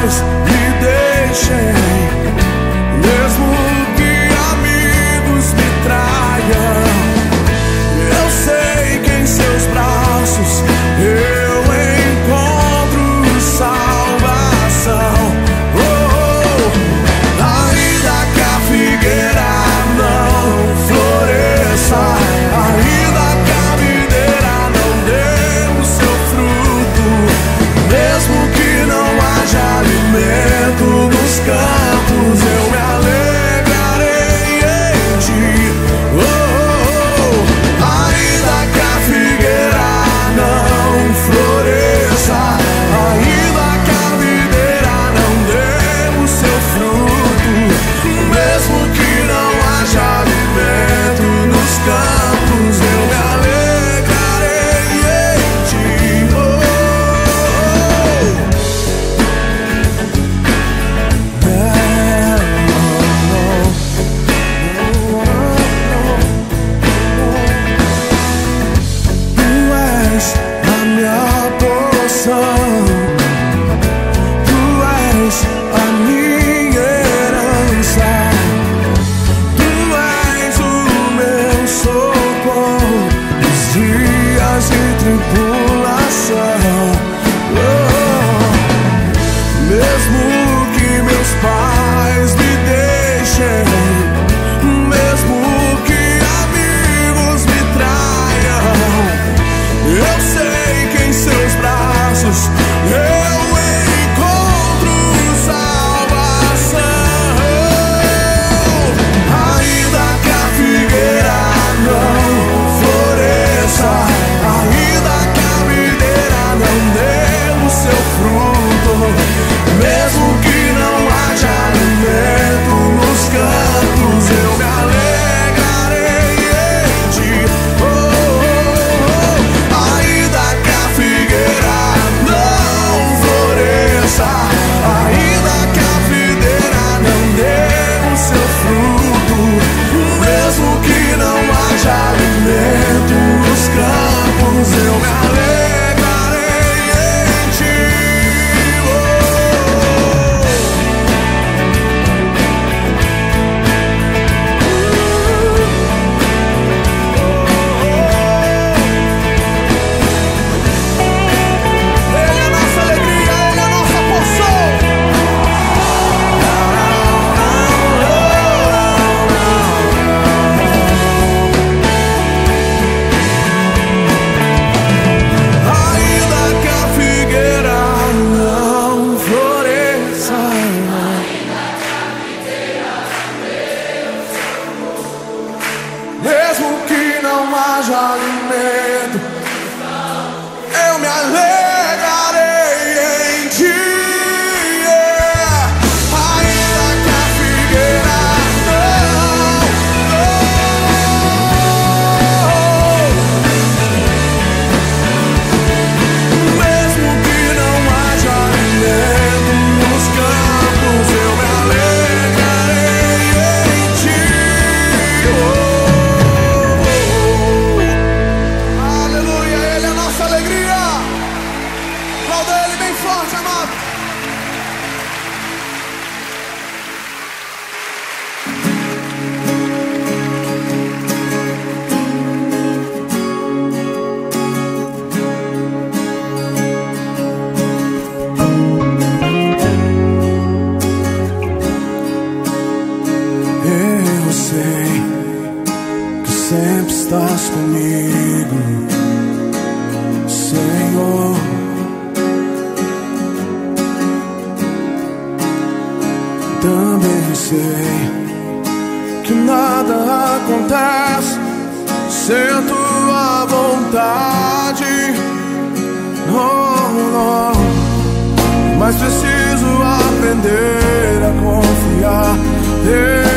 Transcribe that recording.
pais me deixem, mesmo que amigos me traiam, eu sei que em seus braços eu encontro salvação. Ainda que a figueira não floresça, ainda que a videira não dê o seu fruto, mesmo que não haja alimento nos campos, eu me alegrarei em ti. Ainda que a figueira não floresça, ainda que a videira não dê o seu fruto, mesmo que não haja alimento nos campos, eu me alegrarei em ti. Tu és a minha porção, tu és a minha herança, tu és o meu socorro nos dias de tribulação. Mesmo que meus pais me deixem, mesmo que amigos me traiam, eu sei que em seus braços eu encontro salvação. Ainda que a figueira não floresça, ainda que a videira não dê o seu fruto, mesmo que não haja alimento nos campos, eu me alegrarei em ti. Ainda que a figueira não floresça, ainda que a videira não dê o seu fruto, mesmo que não haja alimento nos campos, eu me alegrarei em ti. Ele é a nossa alegria, Ele é a nossa porção. Ainda que a figueira não floresça, mesmo que não haja alimento, eu me alegrarei em ti. Ainda que a figueira mesmo que não haja alimento nos campos, eu me alegrarei em ti. Aleluia, Ele é a nossa alegria. Aplauda Ele bem forte, amado. Eu sei que sempre estás comigo, Senhor. Também sei que nada acontece sem a tua vontade. Oh, não. Mas preciso aprender a confiar.